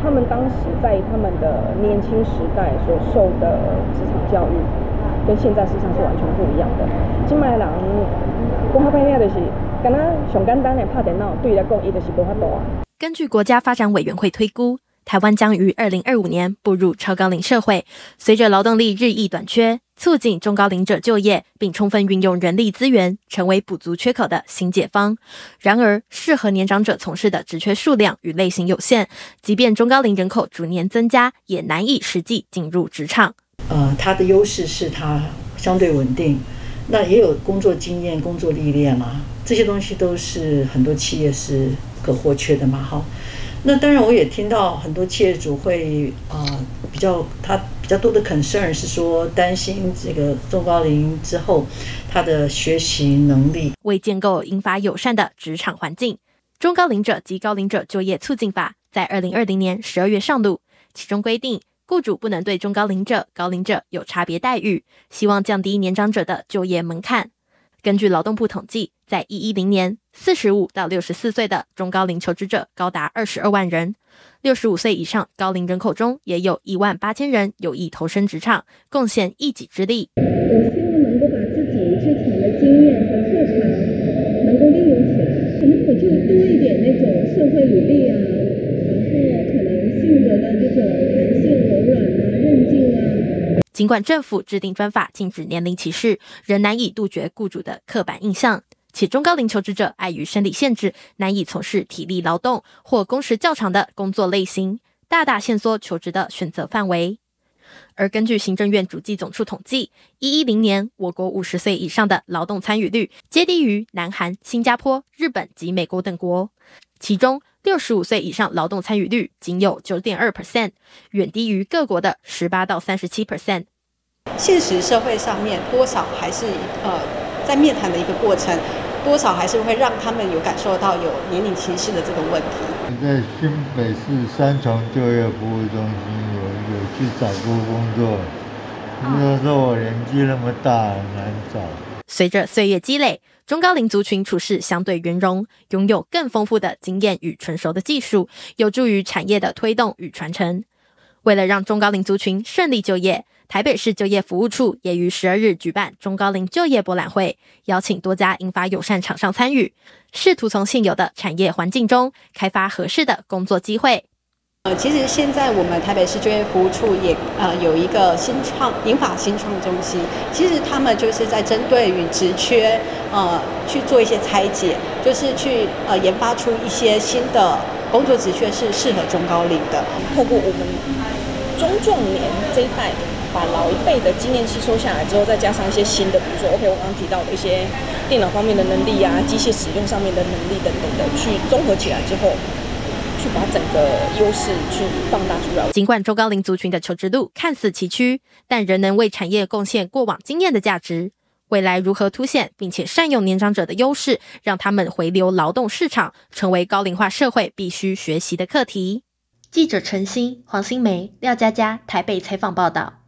他们当时在他们的年轻时代所受的职场教育，跟现在事实上是完全不一样的。现在的人讲较歹听就是，敢若上简单的拍电脑，对伊来讲，伊就是无法度啊。 根据国家发展委员会推估，台湾将于2025年步入超高龄社会。随着劳动力日益短缺，促进中高龄者就业，并充分运用人力资源，成为补足缺口的新解方。然而，适合年长者从事的职缺数量与类型有限，即便中高龄人口逐年增加，也难以实际进入职场。 它的优势是它相对稳定，那也有工作经验、工作历练啦，这些东西都是很多企业是可或缺的嘛，哈。那当然，我也听到很多企业主会比较多的 concern 是说担心这个中高龄之后他的学习能力。 为建构银发友善的职场环境，中高龄者及高龄者就业促进法在2020年12月上路，其中规定雇主不能对中高龄者、高龄者有差别待遇，希望降低年长者的就业门槛。根据劳动部统计，在110年，45到64岁的中高龄求职者高达22万人，65岁以上高龄人口中也有18000人有意投身职场，贡献一己之力。 我希望能够把自己之前的经验和特长能够利用起来，可能我就多一点那种社会履历啊，然后可能性格的这种弹性、柔软啊、韧劲啊。 尽管政府制定专法禁止年龄歧视，仍难以杜绝雇主的刻板印象，且中高龄求职者碍于生理限制，难以从事体力劳动或工时较长的工作类型，大大限缩求职的选择范围。而根据行政院主计总处统计，110年我国50岁以上的劳动参与率皆低于南韩、新加坡、日本及美国等国，其中65岁以上劳动参与率仅有 9.2%， 远低于各国的18到37%。 现实社会上面多少还是在面谈的一个过程，多少还是会让他们有感受到有年龄歧视的这个问题。 在新北市3重就业服务中心有去找过工作，就是说我年纪那么大很难找。 随着岁月积累，中高龄族群处事相对圆融，拥有更丰富的经验与成熟的技术，有助于产业的推动与传承。为了让中高龄族群顺利就业，台北市就业服务处也于12日举办中高龄就业博览会，邀请多家银发友善厂商参与，试图从现有的产业环境中开发合适的工作机会。 其实现在我们台北市就业服务处也有一个银发新创中心，其实他们就是在针对于职缺去做一些拆解，就是去研发出一些新的工作职缺是适合中高龄的。 透过我们中壮年这一代，把老一辈的经验吸收下来之后，再加上一些新的，比如说 OK 我刚刚提到的一些电脑方面的能力啊，机械使用上面的能力等等的，去综合起来之后，去把整个优势去放大出来。 尽管中高龄族群的求职路看似崎岖，但仍能为产业贡献过往经验的价值。未来如何凸显并且善用年长者的优势，让他们回流劳动市场，成为高龄化社会必须学习的课题。记者陈欣、黄新梅、廖佳佳台北采访报道。